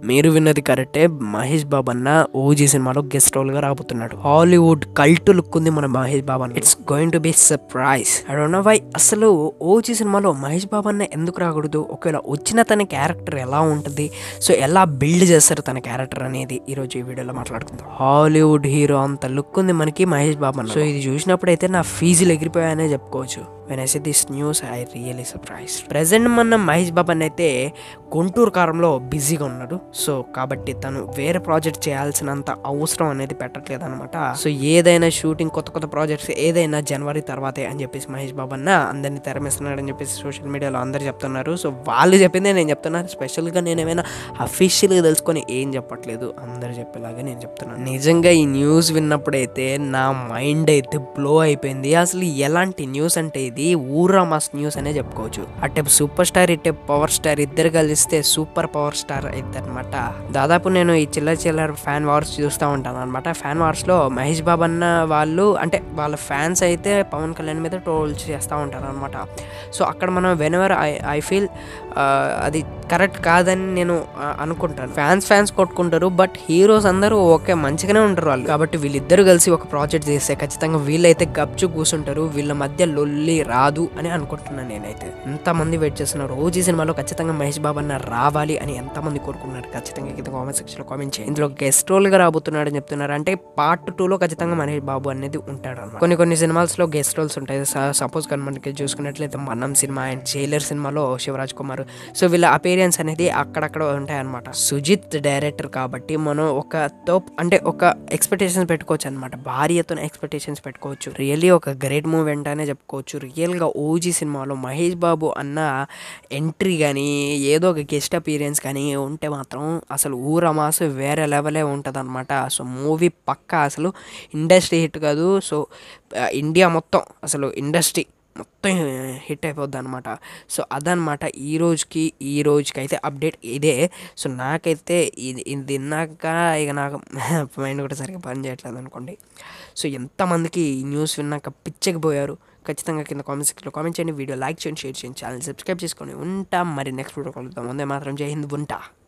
మీరు విన్నది కరెక్టే. మహేష్ బాబు అన్న ఓజీ సినిమాలో గెస్ట్ రోల్ గా రాబోతున్నాడు. హాలీవుడ్ కల్ట్ లుక్ ఉంది మన మహేష్ బాబు అన్న. It's going to be surprise. I don't know why. అసలు ఓజీ సినిమాలో మహేష్ బాబు అన్న ఎందుకు రాకూడదు? ఒకవేళ వచ్చిన తన క్యారెక్టర్ ఎలా ఉంటుంది, సో ఎలా బిల్డ్ చేస్తారు తన క్యారెక్టర్ అనేది ఈరోజు ఈ వీడియోలో మాట్లాడుకుందాం. హాలీవుడ్ హీరో అంత లుక్ ఉంది మనకి మహేష్ బాబు అన్న. సో ఇది చూసినప్పుడు అయితే నా ఫీజులు ఎగిరిపోయాయనే చెప్పుకోవచ్చు. When I say this news I really surprise. Present మన మహేష్ బాబు అన్న అయితే గుంటూరు కారంలో బిజీగా ఉన్నాడు. సో కాబట్టి తను వేరే ప్రాజెక్ట్ చేయాల్సినంత అవసరం అనేది పెట్టట్లేదు అనమాట. సో ఏదైనా షూటింగ్ కొత్త ప్రాజెక్ట్స్ ఏదైనా జనవరి తర్వాతే అని చెప్పేసి మహేష్ బాబు అన్న అందరినీ తెరమేస్తున్నాడు అని చెప్పేసి సోషల్ మీడియాలో అందరు చెప్తున్నారు. సో వాళ్ళు చెప్పిందే నేను చెప్తున్నాను. స్పెషల్గా నేను ఏమైనా అఫీషియల్గా తెలుసుకొని ఏం చెప్పట్లేదు, అందరు చెప్పేలాగా నేను చెప్తున్నాను. నిజంగా ఈ న్యూస్ విన్నప్పుడైతే నా మైండ్ అయితే బ్లో అయిపోయింది. అసలు ఎలాంటి న్యూస్ అంటే ఇది ఊరా మాస్ న్యూస్ అనే చెప్పుకోవచ్చు. అటే సూపర్ స్టార్ ఇటే పవర్ స్టార్ ఇద్దరు కలిస్తే సూపర్ పవర్ స్టార్ అయితే అనమాట. దాదాపు నేను ఈ చిల్లర ఫ్యాన్ వార్స్ చూస్తూ ఉంటాను అనమాట. ఫ్యాన్ వార్స్ లో మహేష్ బాబు అన్న వాళ్ళు అంటే వాళ్ళ ఫ్యాన్స్ అయితే పవన్ కళ్యాణ్ మీద ట్రోల్స్ చేస్తూ ఉంటారు అనమాట. సో అక్కడ మనం వెనెవర్ ఐ ఫీల్ అది కరెక్ట్ కాదని నేను అనుకుంటాను. ఫ్యాన్స్ కొట్టుకుంటారు, బట్ హీరోస్ అందరూ ఓకే మంచిగానే ఉంటారు వాళ్ళు. కాబట్టి వీళ్ళిద్దరు కలిసి ఒక ప్రాజెక్ట్ చేస్తే ఖచ్చితంగా వీళ్ళైతే గప్చు కూర్చుంటారు, వీళ్ళ మధ్య లొల్లి రాదు అని అనుకుంటున్నాను నేనైతే. ఎంతమంది వెయిట్ చేస్తున్నారు ఓజీ సినిమాలో ఖచ్చితంగా మహేష్ బాబు అన్న రావాలి అని ఎంతమంది కోరుకున్నారు ఖచ్చితంగా కింద కామెంట్ సెక్షన్ లో కామెంట్ చేయండి. ఇందులో గెస్ట్ రోల్ గా రాబోతున్నాడు అని చెప్తున్నారు. అంటే పార్ట్ 2లో ఖచ్చితంగా మహేష్ బాబు అనేది ఉంటాడు అన్నమాట. కొన్ని సినిమాస్ లో గెస్ట్ రోల్స్ ఉంటాయి. సపోజ్ కానీ మనకి చూసుకున్నట్లయితే మన్నం సినిమా అండ్ జైలర్ సినిమాలో శివరాజ్ కుమార్. సో వీళ్ళ అపీరియన్స్ అనేది అక్కడక్కడ ఉంటాయి అనమాట. సుజిత్ డైరెక్టర్ కాబట్టి మనం ఒక ఎక్స్పెక్టేషన్స్ పెట్టుకోవచ్చు అనమాట. భార్యతో ఎక్స్పెక్టేషన్స్ పెట్టుకోవచ్చు. రియల్లీ ఒక గ్రేట్ మూవీ అంటేనే చెప్పుకోవచ్చు. రియల్గా ఓజీ సినిమాలో మహేష్ బాబు అన్న ఎంట్రీ కానీ ఏదో ఒక గెస్ట్ అపీరియన్స్ కానీ ఉంటే మాత్రం అసలు ఊరమాసు వేరే లెవెలే ఉంటుంది అనమాట. సో మూవీ పక్కా అసలు ఇండస్ట్రీ హిట్ కాదు. సో ఇండియా మొత్తం అసలు ఇండస్ట్రీ మొత్తం హిట్ అయిపోద్ది అనమాట. సో అదనమాట ఈ రోజుకి అయితే అప్డేట్ ఇదే. సో నాకైతే ఇది తిన్నాక ఇక నాకు మైండ్ కూడా సరిగ్గా పని చేయట్లేదు అనుకోండి. సో ఎంతమందికి ఈ న్యూస్ విన్నాక పిచ్చకపోయారు ఖచ్చితంగా కింద కామెంట్ సెక్షన్లో కామెంట్ చేయండి. వీడియో లైక్ చేయండి, షేర్ చేయండి, ఛానల్ సబ్స్క్రైబ్ చేసుకొని ఉంటాం. మరి నెక్స్ట్ వీడియో కలుద్దాం. వందే మాత్రం. జై హింద్. ఉంటా.